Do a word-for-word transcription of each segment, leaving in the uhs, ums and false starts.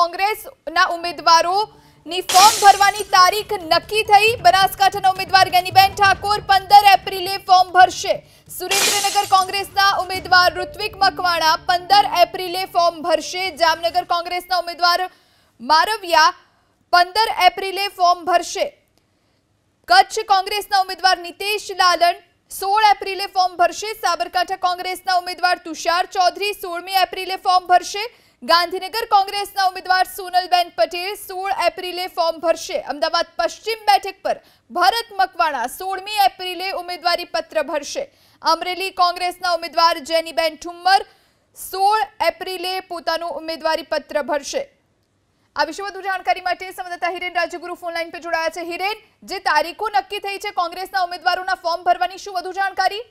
કોંગ્રેસના ઉમેદવારોની ફોર્મ ભરવાની તારીખ નક્કી થઈ। બનાસકાંઠાના ઉમેદવાર ગેનીબેન ઠાકોર પંદર એપ્રિલે ફોર્મ ભરશે। સુરેન્દ્રનગર કોંગ્રેસના ઉમેદવાર ઋત્વિક મકવાણા પંદર એપ્રિલે ફોર્મ ભરશે। જામનગર કોંગ્રેસના ઉમેદવાર મારવિયા પંદર એપ્રિલે ફોર્મ ભરશે। કચ્છ કોંગ્રેસના ઉમેદવાર નિતેશ લાલન સોળ એપ્રિલે ફોર્મ ભરશે। સાબરકાંઠા કોંગ્રેસના ઉમેદવાર તુષાર ચૌધરી સોળમી એપ્રિલે ફોર્મ ભરશે। ગાંધીનગર કોંગ્રેસના ઉમેદવાર સોનલબેન પટેલ સોળ એપ્રિલે ફોર્મ ભરશે। અમદાવાદ પશ્ચિમ બેઠક પર ભરત મકવાણા સોળમી એપ્રિલે ઉમેદવારી પત્ર ભરશે। અમરેલી કોંગ્રેસના ઉમેદવાર જેનીબેન ઠુમ્મર સોળ એપ્રિલે પોતાનું ઉમેદવારી પત્ર ભરશે। આ વિશે વધુ જાણકારી માટે સંવાદદાતા હિરેન રાજગુરુ ફોન લાઈન પર જોડાયા છે। હિરેન, જે તારીખો નક્કી થઈ છે કોંગ્રેસના ઉમેદવારોના ફોર્મ ભરવાની, શું વધુ જાણકારી?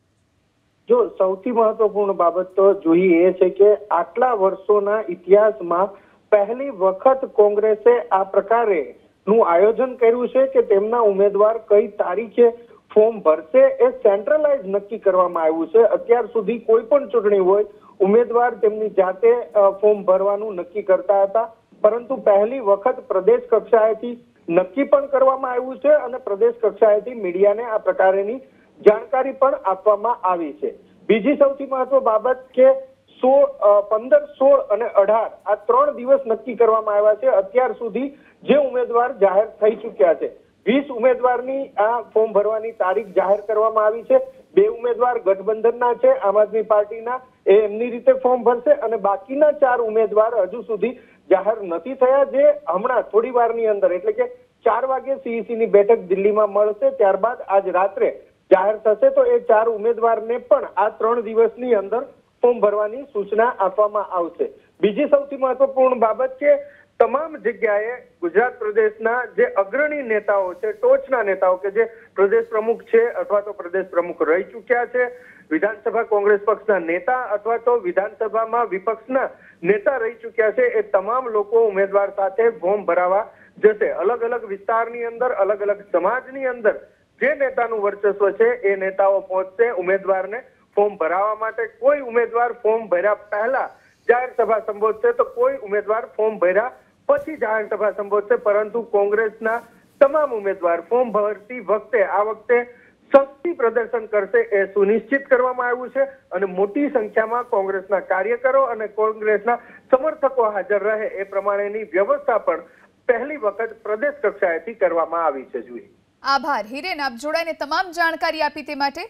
જો સૌથી મહત્વપૂર્ણ બાબત તો જોઈએ એ છે કે આટલા વર્ષોના ઇતિહાસમાં પહેલી વખત કોંગ્રેસે આ પ્રકારે નું આયોજન કર્યું છે કે તેમના ઉમેદવાર કઈ તારીખે ફોર્મ ભરશે એ સેન્ટ્રલાઇઝ નક્કી કરવામાં આવ્યું છે। અત્યાર સુધી કોઈ પણ ચૂંટણી હોય ઉમેદવાર તેમની જાતે ફોર્મ ભરવાનું નક્કી કરતા હતા, પરંતુ પહેલી વખત પ્રદેશ કક્ષાએથી નક્કી પણ કરવામાં આવ્યું છે અને પ્રદેશ કક્ષાએથી મીડિયાને આ પ્રકારની જાણકારી પણ આપવામાં આવી છે। બીજી સૌથી મહત્વ બાબત કે સોળ પંદર સોળ અને અઢાર આ ત્રણ દિવસ નક્કી કરવામાં આવ્યા છે। અત્યાર સુધી જે ઉમેદવાર જાહેર થઈ ચુક્યા છે વીસ ઉમેદવારની આ ફોર્મ ભરવાની તારીખ જાહેર કરવામાં આવી છે। બે ઉમેદવાર ગઠબંધનના છે, આમ આદમી પાર્ટીના, એ એમની રીતે ફોર્મ ભરશે અને બાકીના ચાર ઉમેદવાર હજુ સુધી જાહેર નથી થયા, જે હમણાં થોડી વારની અંદર એટલે કે ચાર વાગે સીઈસી ની બેઠક દિલ્હીમાં મળશે, ત્યારબાદ આજ રાત્રે જાહેર થશે। તો એ ચાર ઉમેદવારને પણ આ ત્રણ દિવસની અંદર ફોર્મ ભરવાની સૂચના આપવામાં આવશે। બીજી સૌથી મહત્વપૂર્ણ બાબત કે તમામ જગ્યાએ ગુજરાત પ્રદેશના જે અગ્રણી નેતાઓ છે, ટોચના નેતાઓ કે જે પ્રદેશ પ્રમુખ છે અથવા તો પ્રદેશ પ્રમુખ રહી ચુક્યા છે, વિધાનસભા કોંગ્રેસ પક્ષના નેતા અથવા તો વિધાનસભામાં વિપક્ષના નેતા રહી ચુક્યા છે, એ તમામ લોકો ઉમેદવાર સાથે ફોર્મ ભરાવા જશે। અલગ અલગ વિસ્તારની અંદર, અલગ અલગ સમાજની અંદર જે નેતાનું વર્ચસ્વ છે એ નેતાઓ પહોંચશે ઉમેદવારને ફોર્મ ભરાવા માટે। કોઈ ઉમેદવાર ફોર્મ ભર્યા પહેલા જાહેર સભા સંબોધશે તો કોઈ ઉમેદવાર ફોર્મ ભર્યા પછી જાહેર સભા સંબોધશે, પરંતુ કોંગ્રેસના તમામ ઉમેદવાર ફોર્મ ભરતી વખતે આ વખતે શક્તિ પ્રદર્શન કરશે એ સુનિશ્ચિત કરવામાં આવ્યું છે અને મોટી સંખ્યામાં કોંગ્રેસના કાર્યકરો અને કોંગ્રેસના સમર્થકો હાજર રહે એ પ્રમાણેની વ્યવસ્થા પણ પહેલી વખત પ્રદેશ કક્ષાએથી કરવામાં આવી છે। જોઈએ આભાર હિરેન, આપ જોડાઈને તમામ જાણકારી આપી તે માટે।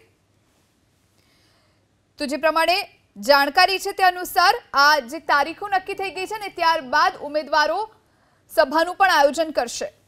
તો જે પ્રમાણે જાણકારી છે તે અનુસાર આ જે તારીખો નક્કી થઈ ગઈ છે ને ત્યારબાદ ઉમેદવારો સભાનું પણ આયોજન કરશે।